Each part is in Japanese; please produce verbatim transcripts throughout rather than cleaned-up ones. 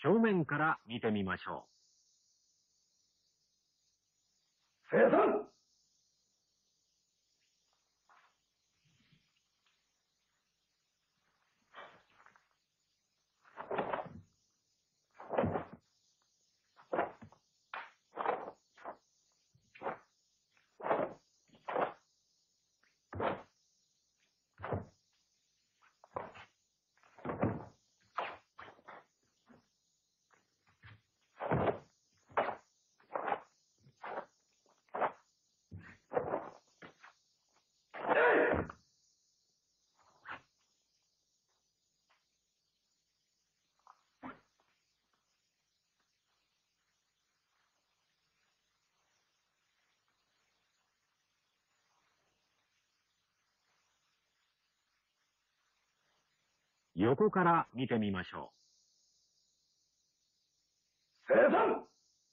正面から見てみましょ生産。 う。横から見てみましょ生産。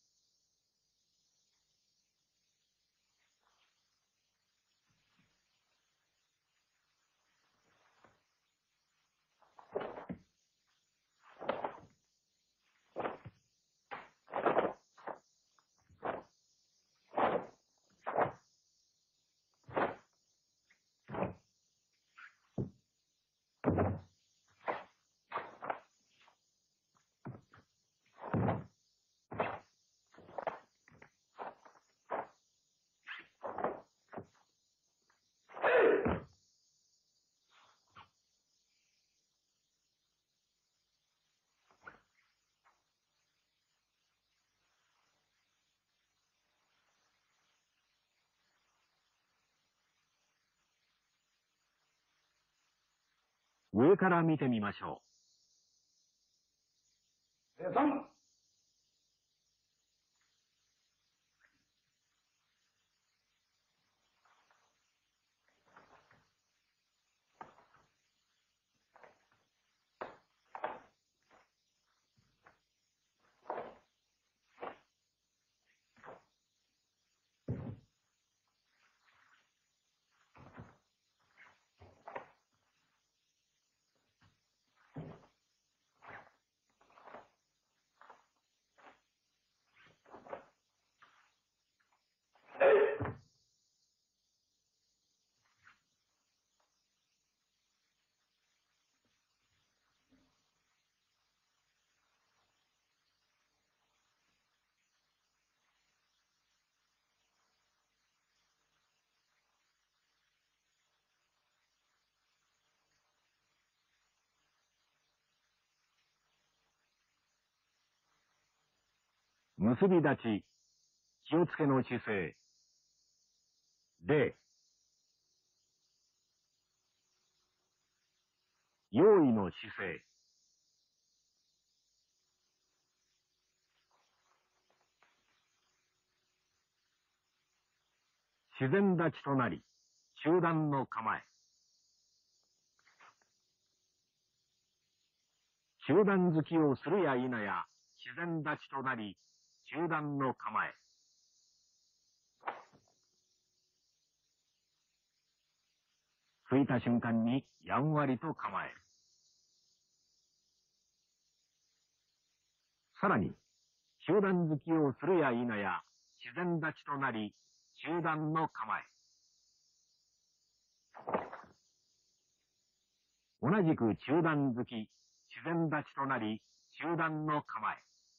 う。上から見てみましょ生産。 う。結び立ち、気をつけの姿勢。礼。用意の姿勢。自然立ちとなり、中段の構え。中段突きをするや否や、自然立ちとなり、中段の構え。吹いた瞬間にやんわりと構える。さらに、中段突きをするや否や、自然立ちとなり、中段の構え。同じく中段突き、自然立ちとなり、中段の構え。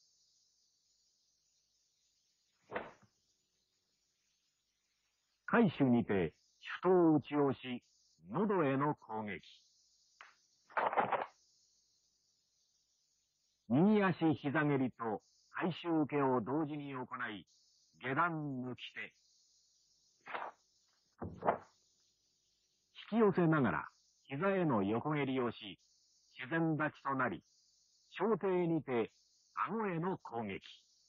回手にて、手刀打ち押し、喉への攻撃。右足膝蹴りと回手受けを同時に行い、下段抜き手。引き寄せながら、膝への横蹴りをし、自然立ちとなり、小手にて、顎への攻撃。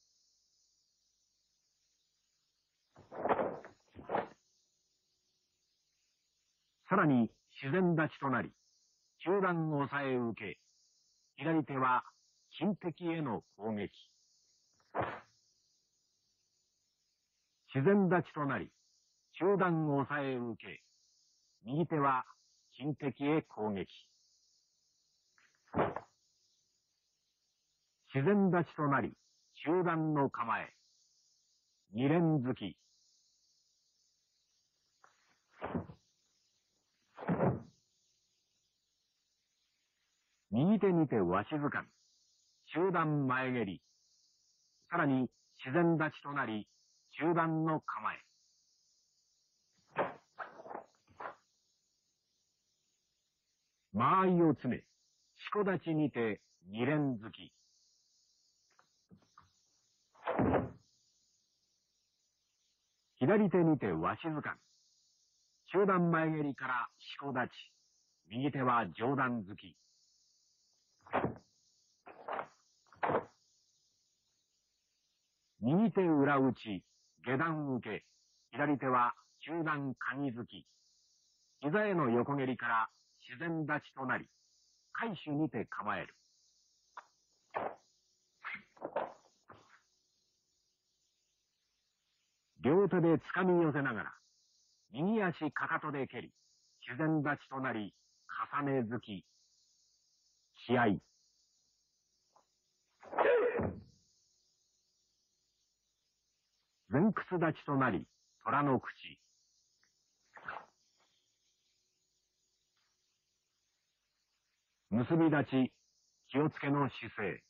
さらに、自然立ちとなり、中段押さえ受け、左手は、金敵への攻撃。自然立ちとなり、中段押さえ受け、右手は、金敵へ攻撃。自然然立ちとなり、中段の構え。二連突き。右手にてわしづかみ。中段前蹴り。さらに自然立ちとなり、中段の構え。間合いを詰め、しこ立ちにて二連突き。左手にてわしづかみ。中段前蹴りからしこ立ち。右手は上段突き。右手裏打ち、下段受け。左手は中段鍵突き。膝への横蹴りから自然立ちとなり、回手にて構える。両手で掴み寄せながら、右足かかとで蹴り、自然立ちとなり、重ね突き。試合。前屈立ちとなり、虎の口。結び立ち、気をつけの姿勢。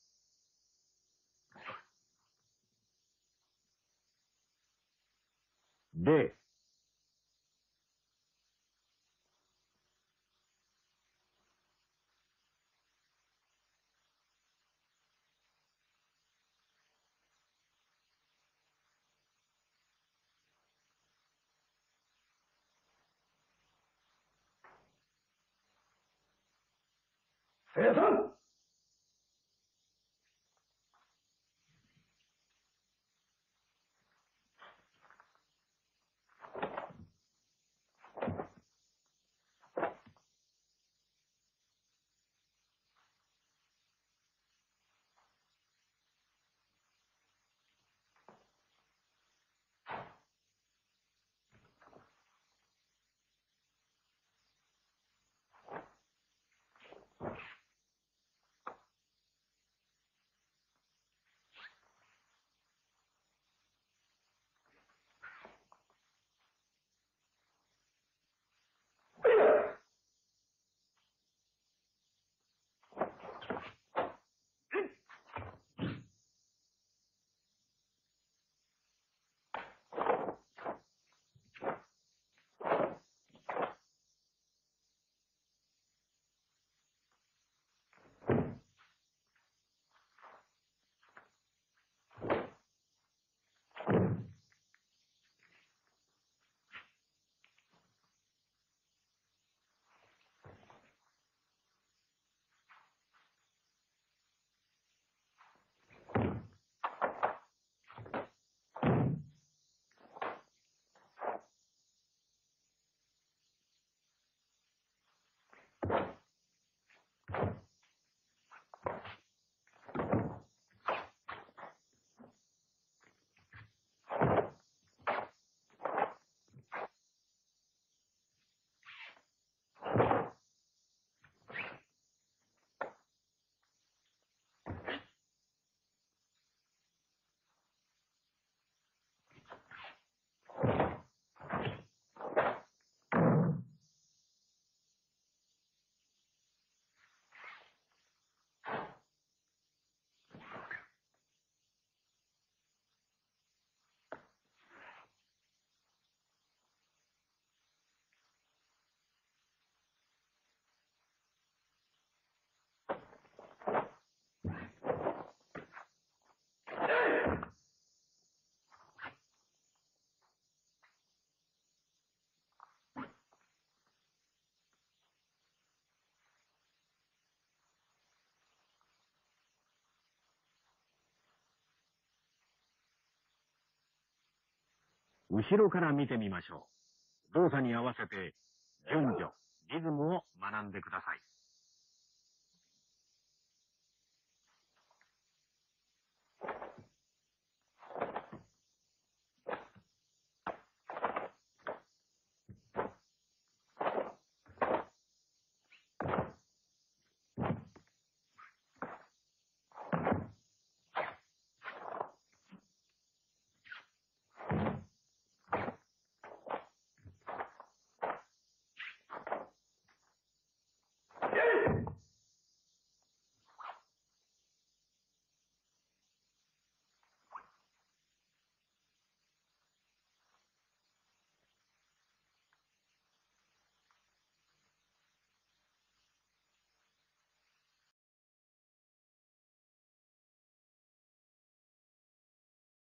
礼。 生産。 後ろから見てみましょう。動作に合わせて順序、リズムを学んでください。